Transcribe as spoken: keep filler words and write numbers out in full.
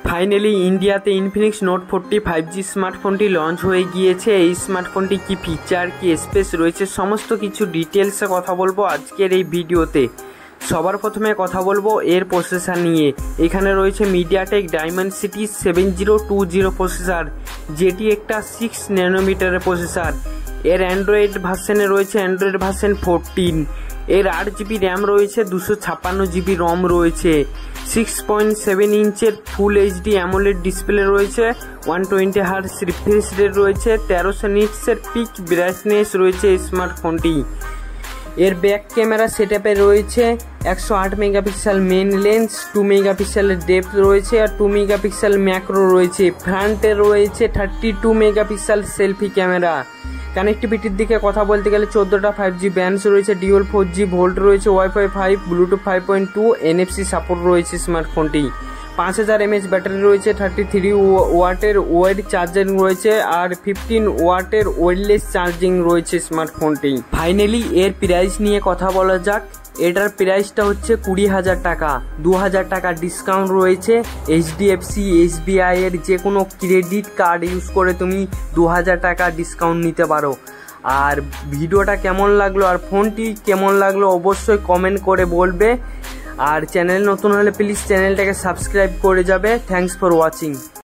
Finally ইন্ডিয়াতে Infinix note forty five G স্মার্টফোনটি launch হয়ে গিয়েছে। এই স্মার্টফোনটি কি ফিচার কি স্পেস রয়েছে সমস্ত কিছু ডিটেলসে কথা বলবো আজকের এই ভিডিওতে। সবার প্রথমে কথা বলবো এর প্রসেসর নিয়ে। এখানে রয়েছে MediaTek Dimensity seven zero two zero processor, যেটি একটা সিক্স ন্যানোমিটারের প্রসেসর। এর অ্যান্ড্রয়েড ভার্সনে রয়েছে অ্যান্ড্রয়েড ভার্সন ফোরটিন। এর আট জিবি র্যাম রয়েছে, দুশো ছাপ্পান্ন জিবি রম রয়েছে, সিক্স পয়েন্ট সেভেন ইঞ্চের ফুল এইচডি অ্যামোলেড ডিসপ্লে রয়েছে, one twenty hertz refresh rate রয়েছে, তেরোশো নিটসের পিক ব্রাইটনেস রয়েছে স্মার্টফোনটি। এর ব্যাক ক্যামেরা সেট আপে রয়েছে একশো আট মেগাপিক্সেল মেন লেন্স, টু মেগাপিক্সেলের ডেপথ রয়েছে আর টু মেগাপিক্সেল ম্যাক্রো রয়েছে। ফ্রন্টে রয়েছে thirty two megapixel selfie camera. কানেক্টিভিটির দিকে কথা বলতে গেলে চোদ্দোটা ফাইভ জি ব্যান্ডস রয়েছে, ডিউল ফোর জি ভোল্ট রয়েছে, WiFi five, Bluetooth five point two, NFC support রয়েছে স্মার্টফোনটি। পাঁচ হাজার এমএএইচ ব্যাটারি রয়েছে, থার্টি থ্রি ওয়াটের ওয়াইড চার্জিং রয়েছে আর ফিফটিন ওয়াটের ওয়্যারলেস চার্জিং রয়েছে স্মার্টফোনটি। ফাইনালি এর প্রাইস নিয়ে কথা বলা যাক। এটার প্রাইসটা হচ্ছে কুড়ি হাজার টাকা, দু হাজার টাকা ডিসকাউন্ট রয়েছে। এইচডিএফসি এসবিআই এর যে কোনো ক্রেডিট কার্ড ইউজ করে তুমি দু হাজার টাকা ডিসকাউন্ট নিতে পারো। আর ভিডিওটা কেমন লাগলো আর ফোনটি কেমন লাগলো অবশ্যই কমেন্ট করে বলবে। আর চ্যানেল নতুন হলে প্লিজ চ্যানেলটাকে সাবস্ক্রাইব করে যাবে। Thanks for watching.